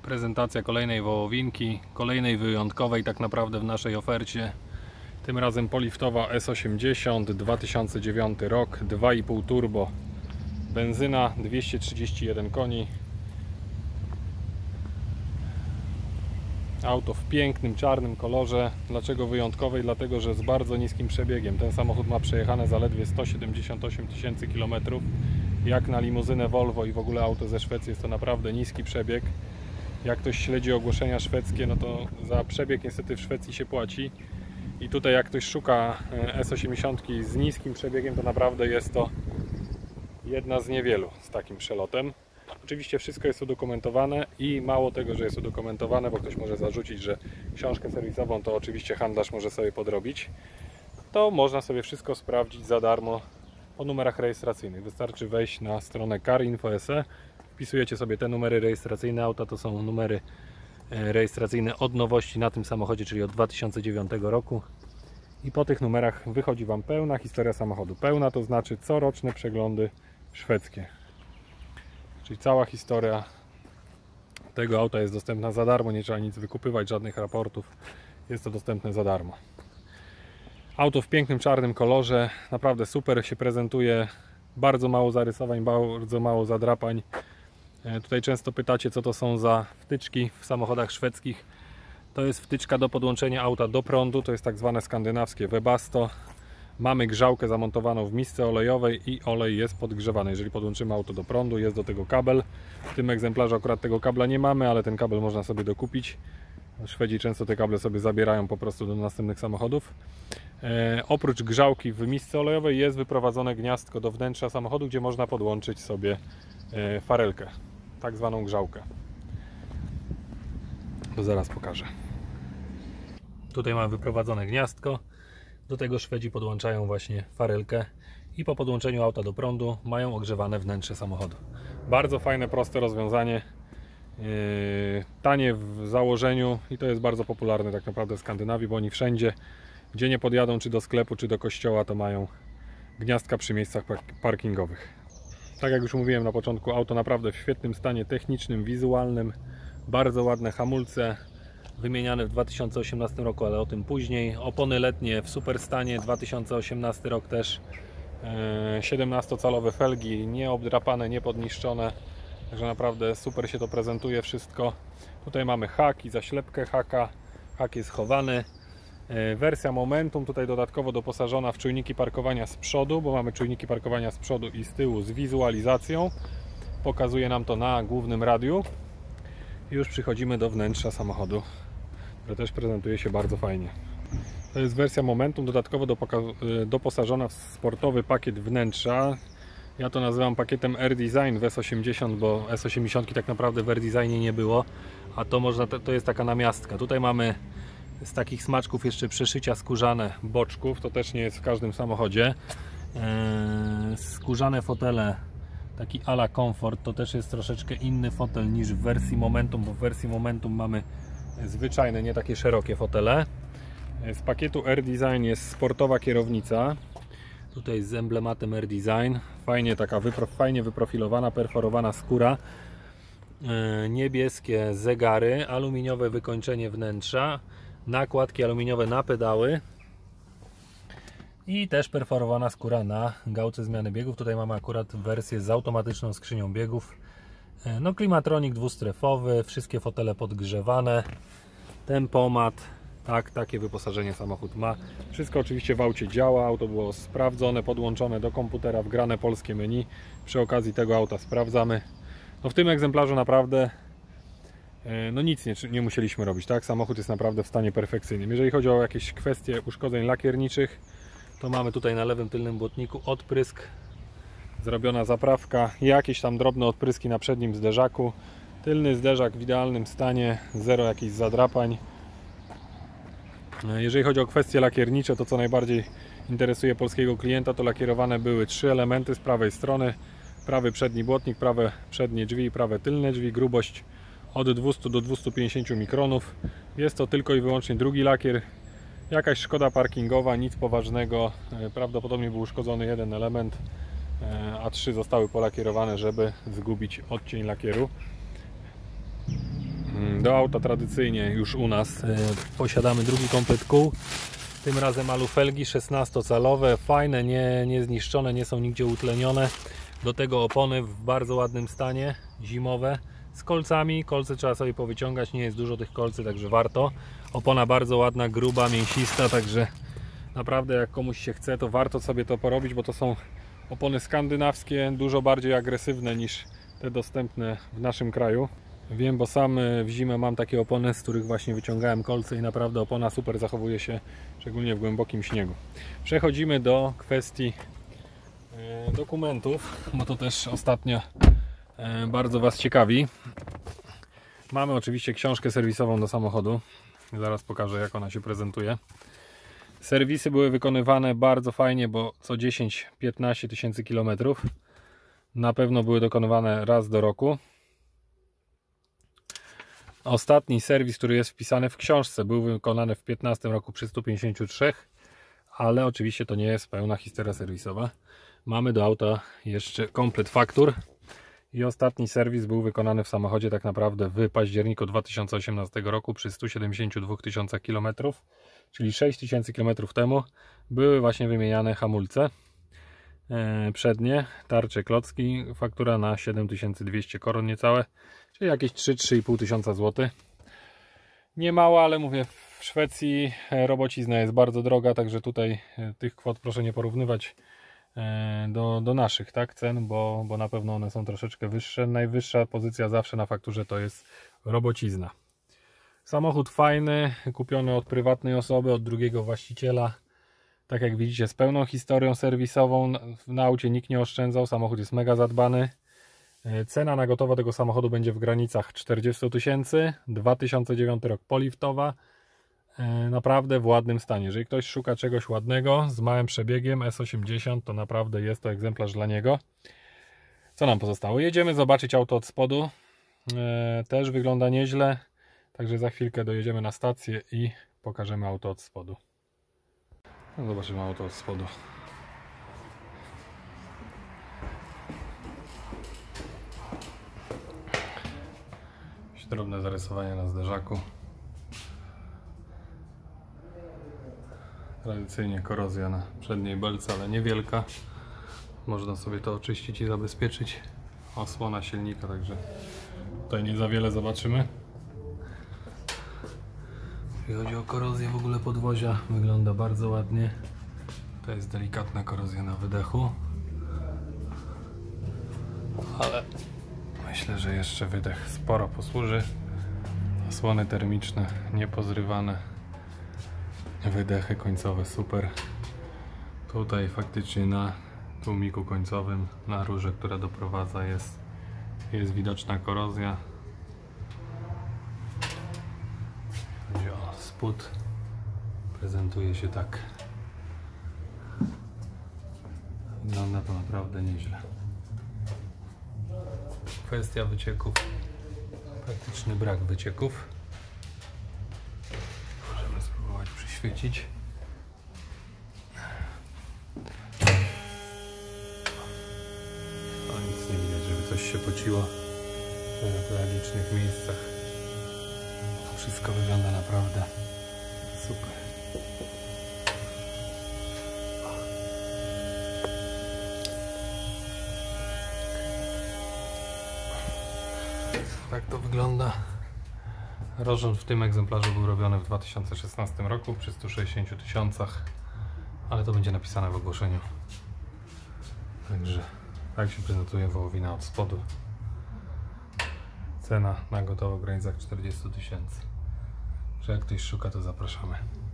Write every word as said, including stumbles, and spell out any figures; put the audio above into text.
Prezentacja kolejnej wołowinki, kolejnej wyjątkowej tak naprawdę w naszej ofercie. Tym razem poliftowa S osiemdziesiąt, dwa tysiące dziewiąty rok, dwa i pół turbo, benzyna, dwieście trzydzieści jeden koni. Auto w pięknym, czarnym kolorze. Dlaczego wyjątkowej? Dlatego, że z bardzo niskim przebiegiem. Ten samochód ma przejechane zaledwie sto siedemdziesiąt osiem tysięcy kilometrów. Jak na limuzynę Volvo i w ogóle auto ze Szwecji jest to naprawdę niski przebieg. Jak ktoś śledzi ogłoszenia szwedzkie, no to za przebieg niestety w Szwecji się płaci. I tutaj jak ktoś szuka S osiemdziesiąt z niskim przebiegiem, to naprawdę jest to jedna z niewielu z takim przelotem. Oczywiście wszystko jest udokumentowane i mało tego, że jest udokumentowane, bo ktoś może zarzucić, że książkę serwisową to oczywiście handlarz może sobie podrobić, to można sobie wszystko sprawdzić za darmo po numerach rejestracyjnych. Wystarczy wejść na stronę carinfo kropka es e, wpisujecie sobie te numery rejestracyjne auta, to są numery rejestracyjne od nowości na tym samochodzie, czyli od dwa tysiące dziewiątego roku, i po tych numerach wychodzi Wam pełna historia samochodu. Pełna to znaczy coroczne przeglądy szwedzkie. Czyli cała historia tego auta jest dostępna za darmo, nie trzeba nic wykupywać, żadnych raportów, jest to dostępne za darmo. Auto w pięknym czarnym kolorze, naprawdę super się prezentuje, bardzo mało zarysowań, bardzo mało zadrapań. Tutaj często pytacie, co to są za wtyczki w samochodach szwedzkich. To jest wtyczka do podłączenia auta do prądu, to jest tak zwane skandynawskie Webasto. Mamy grzałkę zamontowaną w misce olejowej i olej jest podgrzewany. Jeżeli podłączymy auto do prądu, jest do tego kabel. W tym egzemplarzu akurat tego kabla nie mamy, ale ten kabel można sobie dokupić. Szwedzi często te kable sobie zabierają po prostu do następnych samochodów. E, oprócz grzałki w misce olejowej jest wyprowadzone gniazdko do wnętrza samochodu, gdzie można podłączyć sobie e, farelkę, tak zwaną grzałkę. To zaraz pokażę. Tutaj mamy wyprowadzone gniazdko. Do tego Szwedzi podłączają właśnie farelkę i po podłączeniu auta do prądu mają ogrzewane wnętrze samochodu. Bardzo fajne, proste rozwiązanie, yy, tanie w założeniu i to jest bardzo popularne tak naprawdę w Skandynawii, bo oni wszędzie, gdzie nie podjadą, czy do sklepu, czy do kościoła, to mają gniazdka przy miejscach parkingowych. Tak jak już mówiłem na początku, auto naprawdę w świetnym stanie technicznym, wizualnym, bardzo ładne hamulce, wymieniane w dwa tysiące osiemnastym roku, ale o tym później. Opony letnie w super stanie, dwa tysiące osiemnasty rok też. siedemnastocalowe felgi, nie obdrapane, nie podniszczone. Także naprawdę super się to prezentuje wszystko. Tutaj mamy hak i zaślepkę haka. Hak jest chowany. Wersja Momentum tutaj dodatkowo doposażona w czujniki parkowania z przodu, bo mamy czujniki parkowania z przodu i z tyłu z wizualizacją. Pokazuje nam to na głównym radiu. I już przychodzimy do wnętrza samochodu, które też prezentuje się bardzo fajnie. To jest wersja Momentum, dodatkowo doposażona w sportowy pakiet wnętrza. Ja to nazywam pakietem R-Design w S osiemdziesiąt, bo S osiemdziesiąt tak naprawdę w R-Designie nie było, a to, można, to jest taka namiastka. Tutaj mamy z takich smaczków jeszcze przeszycia skórzane boczków, to też nie jest w każdym samochodzie. Eee, skórzane fotele, taki ala Comfort, to też jest troszeczkę inny fotel niż w wersji Momentum, bo w wersji Momentum mamy zwyczajne, nie takie szerokie fotele. Z pakietu R-Design jest sportowa kierownica, tutaj z emblematem R-Design, fajnie taka wypro, fajnie wyprofilowana, perforowana skóra, e, niebieskie zegary, aluminiowe wykończenie wnętrza, nakładki aluminiowe na pedały i też perforowana skóra na gałce zmiany biegów. Tutaj mamy akurat wersję z automatyczną skrzynią biegów. No, klimatronik dwustrefowy, wszystkie fotele podgrzewane, tempomat, tak, takie wyposażenie samochód ma. Wszystko oczywiście w aucie działa, auto było sprawdzone, podłączone do komputera, wgrane polskie menu. Przy okazji tego auta sprawdzamy. No, w tym egzemplarzu naprawdę no nic nie, nie musieliśmy robić, tak? Samochód jest naprawdę w stanie perfekcyjnym. Jeżeli chodzi o jakieś kwestie uszkodzeń lakierniczych, to mamy tutaj na lewym tylnym błotniku odprysk, zrobiona zaprawka, jakieś tam drobne odpryski na przednim zderzaku. Tylny zderzak w idealnym stanie, zero jakichś zadrapań. Jeżeli chodzi o kwestie lakiernicze, to co najbardziej interesuje polskiego klienta, to lakierowane były trzy elementy z prawej strony. Prawy przedni błotnik, prawe przednie drzwi i prawe tylne drzwi. Grubość od dwustu do dwustu pięćdziesięciu mikronów. Jest to tylko i wyłącznie drugi lakier. Jakaś szkoda parkingowa, nic poważnego. Prawdopodobnie był uszkodzony jeden element, a trzy zostały polakierowane, żeby zgubić odcień lakieru. Do auta tradycyjnie już u nas e, posiadamy drugi komplet kół. Tym razem alufelgi szesnastocalowe, fajne, nie, nie zniszczone, nie są nigdzie utlenione. Do tego opony w bardzo ładnym stanie, zimowe, z kolcami. Kolce trzeba sobie powyciągać, nie jest dużo tych kolcy, także warto. Opona bardzo ładna, gruba, mięsista, także naprawdę jak komuś się chce, to warto sobie to porobić, bo to są opony skandynawskie, dużo bardziej agresywne niż te dostępne w naszym kraju. Wiem, bo sam w zimę mam takie opony, z których właśnie wyciągałem kolce i naprawdę opona super zachowuje się, szczególnie w głębokim śniegu. Przechodzimy do kwestii dokumentów, bo to też ostatnio bardzo Was ciekawi. Mamy oczywiście książkę serwisową do samochodu. Zaraz pokażę, jak ona się prezentuje. Serwisy były wykonywane bardzo fajnie, bo co dziesięć do piętnastu tysięcy kilometrów. Na pewno były dokonywane raz do roku. Ostatni serwis, który jest wpisany w książce, był wykonany w piętnastym roku przy stu pięćdziesięciu trzech, ale oczywiście to nie jest pełna historia serwisowa. Mamy do auta jeszcze komplet faktur i ostatni serwis był wykonany w samochodzie tak naprawdę w październiku dwa tysiące osiemnastego roku przy stu siedemdziesięciu dwóch tysiącach kilometrów, czyli sześć tysięcy kilometrów temu były właśnie wymieniane hamulce przednie, tarcze, klocki, faktura na siedem tysięcy dwieście koron niecałe, czyli jakieś trzy do trzech i pół tysiąca złotych. Nie mało, ale mówię, w Szwecji robocizna jest bardzo droga, także tutaj tych kwot proszę nie porównywać do, do naszych, tak, cen, bo, bo na pewno one są troszeczkę wyższe. Najwyższa pozycja zawsze na fakturze to jest robocizna. Samochód fajny, kupiony od prywatnej osoby, od drugiego właściciela. Tak jak widzicie, z pełną historią serwisową. Na aucie nikt nie oszczędzał, samochód jest mega zadbany. Cena na gotowo tego samochodu będzie w granicach czterdziestu tysięcy. dwa tysiące dziewiąty rok, poliftowa. Naprawdę w ładnym stanie. Jeżeli ktoś szuka czegoś ładnego z małym przebiegiem S osiemdziesiąt, to naprawdę jest to egzemplarz dla niego. Co nam pozostało? Jedziemy zobaczyć auto od spodu. Też wygląda nieźle. Także za chwilkę dojedziemy na stację i pokażemy auto od spodu. No, zobaczymy auto od spodu. Drobne zarysowanie na zderzaku. Tradycyjnie korozja na przedniej belce, ale niewielka. Można sobie to oczyścić i zabezpieczyć. Osłona silnika, także tutaj nie za wiele zobaczymy. Jeśli chodzi o korozję w ogóle podwozia, wygląda bardzo ładnie. To jest delikatna korozja na wydechu, ale myślę, że jeszcze wydech sporo posłuży. Osłony termiczne, niepozrywane. Wydechy końcowe super. Tutaj faktycznie na tłumiku końcowym, na rurze, która doprowadza, jest, jest widoczna korozja. Chodzi o spód. Prezentuje się tak. Wygląda to naprawdę nieźle. Kwestia wycieków. Praktyczny brak wycieków. Możemy spróbować przyświecić. O, nic nie widać, żeby coś się pociło w licznych miejscach. To wszystko wygląda naprawdę super. Tak to wygląda. Rozrząd w tym egzemplarzu był robiony w dwa tysiące szesnastym roku przy stu sześćdziesięciu tysiącach, ale to będzie napisane w ogłoszeniu. Także tak się prezentuje wołowina od spodu. Cena na gotowo w granicach czterdziestu tysięcy. Że jak ktoś szuka, to zapraszamy.